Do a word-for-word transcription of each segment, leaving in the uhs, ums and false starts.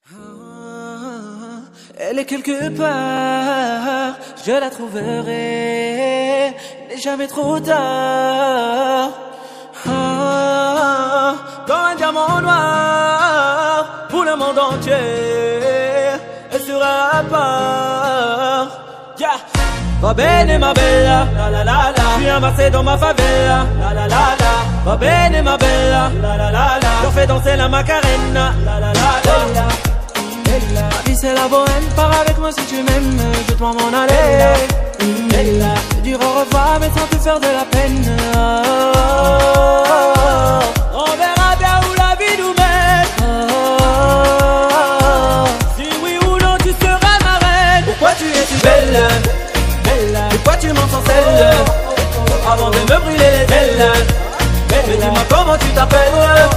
Elle est quelque part, je la trouverai, il n'est jamais trop tard. Ah, comme un diamant noir pour le monde entier, elle sera à part. Yeah. Va bene ma bella, la la la la, je suis amassé dans ma favela, la la la la. Va bene ma bella, la la la la, je fais danser la macarena, la la la la. Ma vie c'est la bohème, pars avec moi si tu m'aimes, je dois m'en aller. C'est dur au revoir mais sans te faire de la peine. On verra bien où la vie nous mène. Si oui ou non tu seras ma reine. Pourquoi tu es si belle? Pourquoi tu m'ensorcelles avant de me brûler les ailes? Mais dis-moi comment tu t'appelles.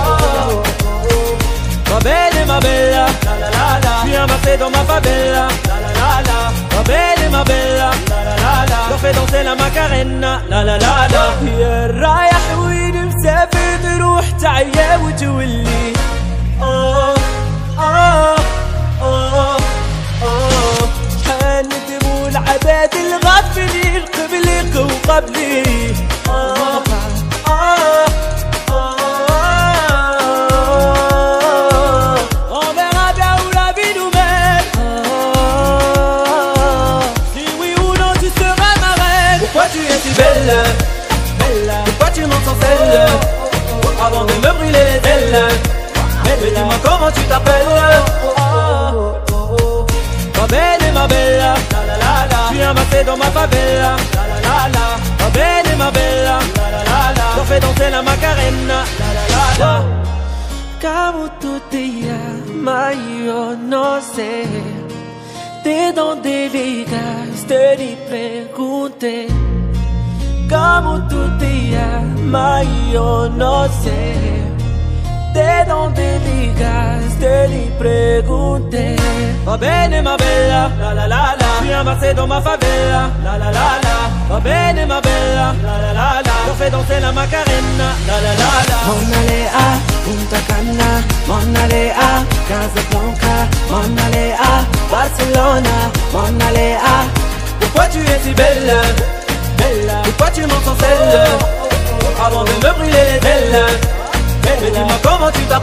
Va bene ma bella, la la la la, je suis amassé dans ma favela, la la la la. Va bene ma bella, la la la la, je fais danser la macarena, la la la la. يا رايح وين مسافر تروح تعيا وتولي آه آه آه آه. شحال ندموا العباد الغافلين قبلك وقبلي آه آه. Pourquoi tu es si belle, belle? Pourquoi tu m'ensorcelles avant de me brûler les ailes? Mais dis-moi comment tu t'appelles. Va bene ma bella, la la la la, je suis amassé dans ma favela, la la la la. Va bene ma bella, la la la la, je fais danser la macarena, la la la la. Como tu te llamas yo no sé, ¿de dónde llegas? Te ni pregunté. Como tú te llamas yo no sé, ¿de dónde llegas? Te ni pregunté. Va bene ma bella, la la la la, je suis amassé dans ma favela, la la la la. Va bene ma bella, la la la la, je fais danser la macarena, la la la la. M'en aller à Punta Cana, m'en aller à Casablanca, m'en aller à Barcelona, m'en aller à. Pourquoi tu es si belle, belle? Pourquoi tu m'ensorcelles avant de me brûler les ailes? Mais dis-moi comment tu t'appelles.